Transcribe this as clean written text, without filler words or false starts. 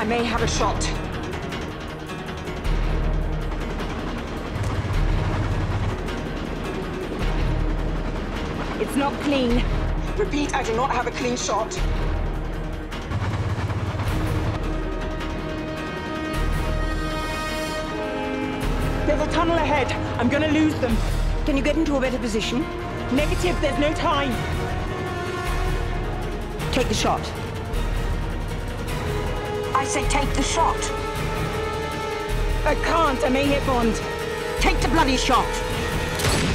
I may have a shot. It's not clean. Repeat, I do not have a clean shot. There's a tunnel ahead. I'm gonna lose them. Can you get into a better position? Negative, there's no time. Take the shot. I say take the shot. I can't, I may hit Bond. Take the bloody shot.